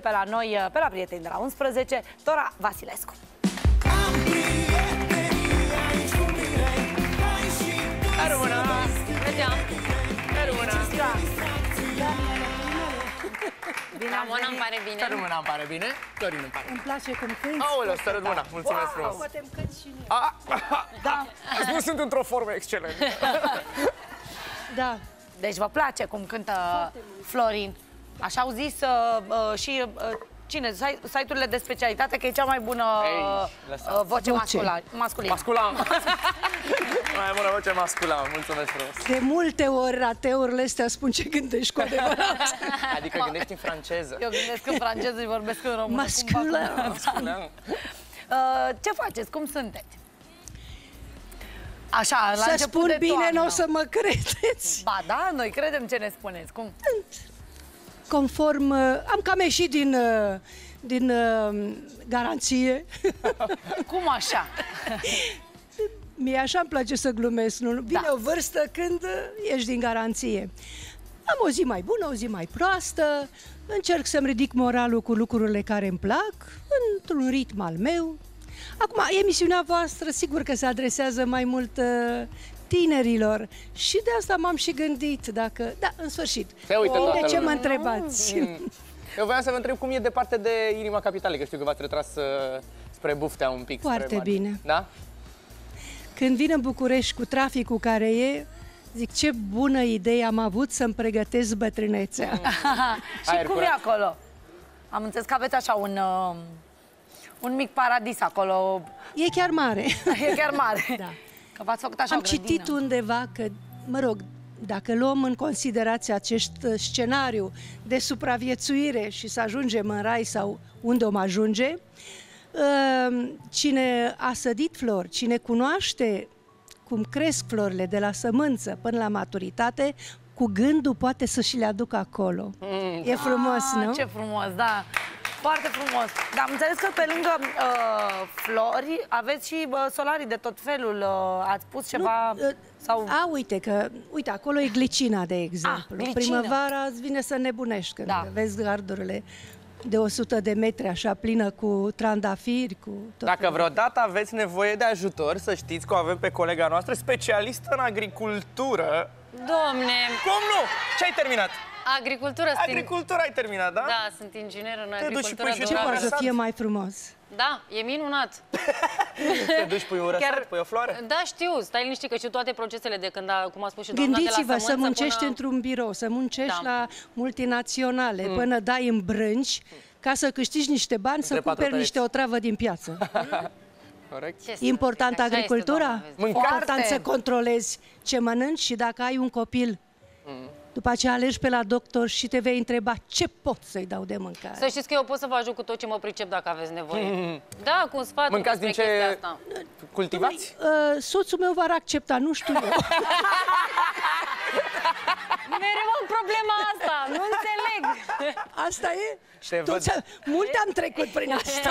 pe la noi, pe la Prieteni de la 11, Dora Vasilescu. Ramona îmi pare bine. Sărămâna îmi pare bine. Florin îmi pare bine. Îmi place cum cânti. Aoleu, sărămâna, mulțumesc frumos. Poate îmi cânti și mie. Da. Nu sunt într-o formă excelentă. Da. Deci vă place cum cântă Florin. Așa au zis și cine? Site-urile de specialitate că e cea mai bună voce masculină. Mai bună voce masculină, mulțumesc frumos. De multe ori rateurile astea spun ce gândești cu adevărat. Adică gândești în franceză. Eu gândesc în franceză și vorbesc în română. Masculin. Ce faceți? Cum sunteți? Așa, la Să început spun de bine, toamnă. nu o să mă credeți. Ba da, noi credem ce ne spuneți. Cum? Conform, am cam ieșit din garanție. Cum așa? Mie așa îmi place să glumesc. Nu? Vine o vârstă când ești din garanție. Am o zi mai bună, o zi mai proastă, încerc să-mi ridic moralul cu lucrurile care îmi plac, într-un ritm al meu. Acum, emisiunea voastră, sigur că se adresează mai mult tinerilor și de asta m-am și gândit dacă... Da, în sfârșit. De ce mă întrebați? Eu voiam să vă întreb cum e departe de inima capitalei, că știu că v-ați retras spre Buftea un pic. Foarte bine. Da? Când vin în București cu traficul care e, zic ce bună idee am avut să-mi pregătesc bătrânețea. Și cum e acolo? Am înțeles că aveți așa un mic paradis acolo. E chiar mare. E chiar mare. Da. Că v-ați făcut așa Am o grădină. citit undeva că, mă rog, dacă luăm în considerație acest scenariu de supraviețuire și să ajungem în rai sau unde om ajunge, cine a sădit flori, cine cunoaște cum cresc florile de la sămânță până la maturitate, cu gândul poate să și le aducă acolo. E frumos, nu? Ce frumos, da. Foarte frumos. Dar am înțeles că pe lângă flori aveți și solarii de tot felul. Ați pus ceva... sau... Uite, acolo e glicina, de exemplu. Glicină. Primăvara îți vine să nebunești când vezi gardurile de 100 de metri, așa, plină cu trandafiri, cu tot. Dacă vreodată aveți nevoie de ajutor, să știți că o avem pe colega noastră, specialistă în agricultură. Domne! Cum nu? Ce ai terminat? Agricultură. Agricultura ai terminat, da? Da, sunt inginer în agricultură. Ce poate să fie mai frumos? Da, e minunat. Te duci, pui un răsat, pui o floare? Da, știu, stai liniștit că știu toate procesele de când, cum a spus și doamna, Gândiți-vă să muncești într-un birou, să muncești la multinaționale, până dai în brânci, ca să câștigi niște bani, să cumperi niște otravă din piață. Corect. Important agricultura? Important să controlezi ce mănânci și dacă ai un copil, după aceea alegi pe la doctor și te vei întreba ce pot să-i dau de mâncare. Să știți că eu pot să vă ajut cu tot ce mă pricep dacă aveți nevoie. Da, cu un sfat. Mâncați din ce cultivați? Soțul meu v-ar accepta, nu știu eu. Mereu am problema asta, nu înțeleg. Asta e? Multe am trecut prin asta.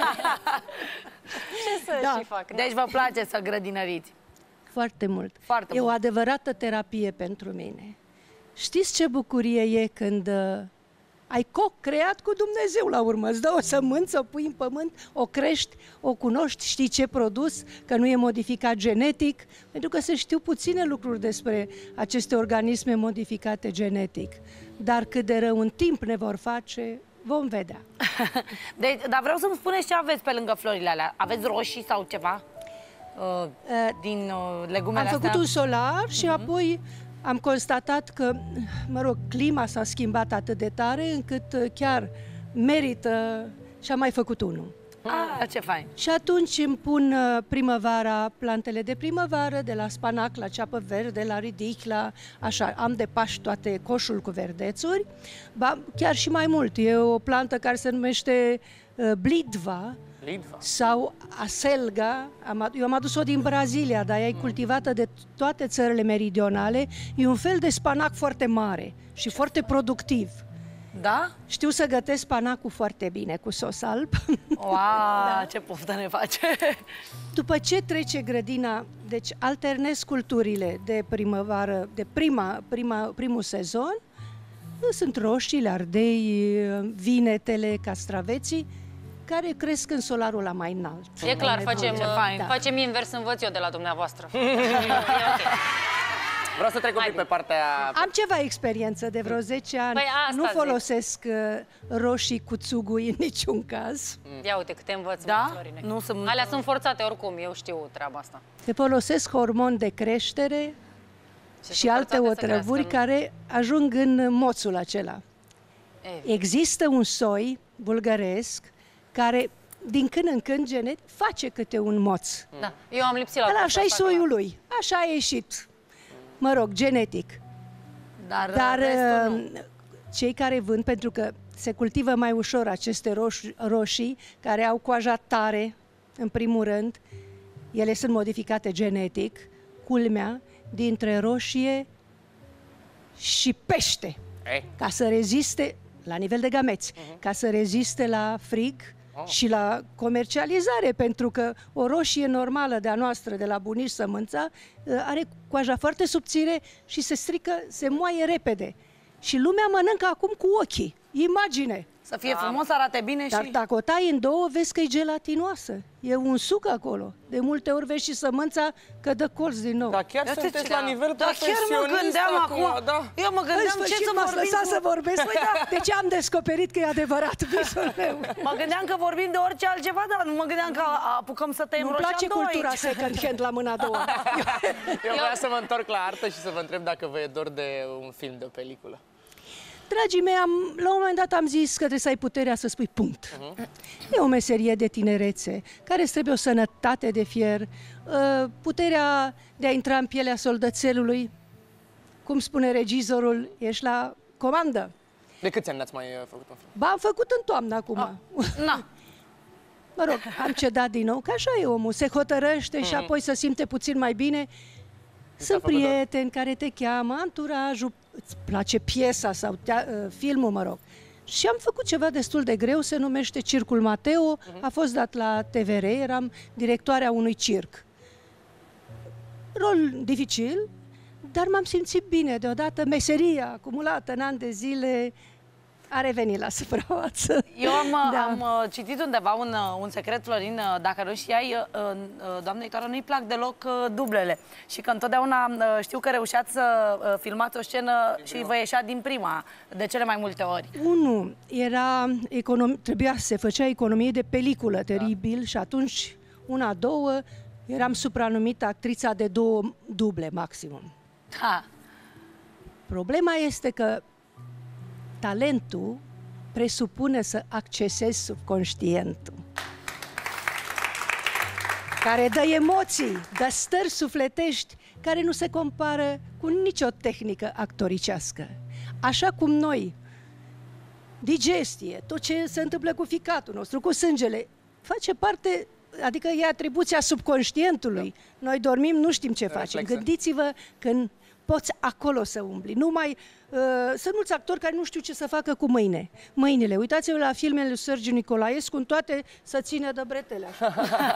Ce să și fac? Deci vă place să grădinăriți? Foarte mult. Foarte e mult. o adevărată terapie pentru mine. Știți ce bucurie e când ai co-creat cu Dumnezeu la urmă? Îți dă o sămânță, o pui în pământ, o crești, o cunoști, știi ce produs, că nu e modificat genetic, pentru că se știu puține lucruri despre aceste organisme modificate genetic. Dar cât de rău în timp ne vor face, vom vedea. Deci, dar vreau să-mi spuneți ce aveți pe lângă florile alea. Aveți roșii sau ceva din legumele astea? Am făcut un solar și apoi am constatat că, mă rog, clima s-a schimbat atât de tare încât chiar merită și am mai făcut unul. Ce fain! Și atunci îmi pun primăvara, plantele de primăvară, de la spanac la ceapă verde, la ridic, la așa, am de Paști toate coșul cu verdețuri, chiar și mai mult. E o plantă care se numește blidva, sau aselga. Eu am adus-o din Brazilia, dar ea e cultivată de toate țările meridionale. E un fel de spanac foarte mare și foarte productiv. Da? Știu să gătesc spanacul foarte bine cu sos alb. Wow, da. Ce poftă ne face! După ce trece grădina, deci alternez culturile de primăvară, de primul sezon, Sunt roșiile, ardei, vinetele, castraveții, care cresc în solarul la mai înalt. E clar, facem Da. invers, învăț eu de la dumneavoastră. Vreau să trec un pic pe partea... Am ceva experiență de vreo 10 ani. Păi asta nu zic. folosesc roșii cu țugui în niciun caz. Ia uite câte învăț, Da? Florine. Nu sunt... Alea sunt forțate oricum, eu știu treaba asta. Se folosesc hormoni de creștere și sunt alte forțate să otrăvuri crească, care ajung în moțul acela. Există un soi bulgăresc care, din când în când, genetic, face câte un moț. Da, eu am lipsit la Ăla, cursul așa-i ăsta, soiul clar. lui, așa a ieșit. Mă rog, genetic. Dar restul nu. Cei care vând, pentru că se cultivă mai ușor aceste roșii, care au coaja tare, în primul rând, ele sunt modificate genetic, culmea, dintre roșie și pește, ca să reziste, la nivel de gameți, ca să reziste la frig și la comercializare, pentru că o roșie normală de-a noastră, de la bunici sămânța, are coaja foarte subțire și se strică, se moaie repede. Și lumea mănâncă acum cu ochii. Imagine! Să fie frumos, să arate bine Dar și... dacă o tai în două, vezi că e gelatinoasă. E un suc acolo. De multe ori vezi și sămânța că dă colț din nou. Dar chiar sunteți la nivel Da, chiar profesionist mă gândeam acum. Da. Eu mă În gândeam ce sfârșit să m-ați vorbim lăsat cu... să vorbesc. Păi da, deci am descoperit că e adevărat visul meu. Mă gândeam că vorbim de orice altceva, dar nu mă gândeam că apucăm să tăiem Nu-mi roșia place în două cultura aici. second hand la mâna a doua. Eu vreau să mă întorc la artă și să vă întreb dacă vă e dor de un film, de o peliculă. Dragii mei, la un moment dat am zis că trebuie să ai puterea să spui punct. E o meserie de tinerețe, care îți trebuie o sănătate de fier, puterea de a intra în pielea soldățelului. Cum spune regizorul, ești la comandă. De câți ani n-ați mai făcut un film? Ba, am făcut în toamnă acum. Na. Mă rog, am cedat din nou, că așa e omul, se hotărăște și apoi se simte puțin mai bine. Sunt făcut dor. prieteni care te cheamă, anturajul, îți place piesa sau filmul, mă rog. Și am făcut ceva destul de greu, se numește Circul Mateo, a fost dat la TVR, eram directoarea unui circ. Rol dificil, dar m-am simțit bine deodată, meseria acumulată în ani de zile a revenit la suprafață. Eu Da. am citit undeva un secret, Florin, dacă nu știai, doamnei Toară nu-i plac deloc dublele. Și că întotdeauna știu că reușeați să filmați o scenă și vă ieșea din prima, de cele mai multe ori. Unu, trebuia să se făcea economie de peliculă, teribil, și atunci, una, două, eram supranumită actrița de 2 duble maximum. Da. Problema este că talentul presupune să accesezi subconștientul, care dă emoții, dă stări sufletești care nu se compară cu nicio tehnică actoricească. Așa cum noi, digestie, tot ce se întâmplă cu ficatul nostru, cu sângele, face parte, adică e atribuția subconștientului. Noi dormim, nu știm ce facem. Reflexe. Gândiți-vă când poți acolo să umbli. Sunt mulți actori care nu știu ce să facă cu mâinile. Uitați-vă la filmele lui Sergiu Nicolaescu, în toate să ține de bretele așa.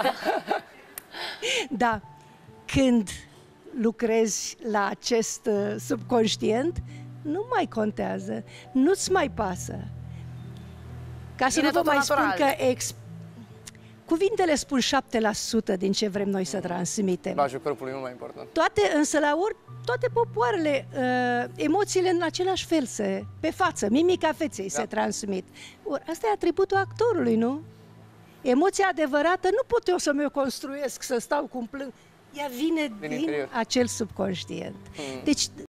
Da, când lucrezi la acest subconștient, nu mai contează, nu-ți mai pasă. Ca să Vine nu vă totul mai spun natural. că cuvintele spun 7% din ce vrem noi să transmitem. Bajul corpului e mult mai important. Însă toate popoarele, emoțiile în același fel, pe față, mimica feței se transmit. Asta e atributul actorului, nu? Emoția adevărată nu pot eu să mi-o construiesc, să stau cum plâng. Ea vine din interior. acel subconștient. Deci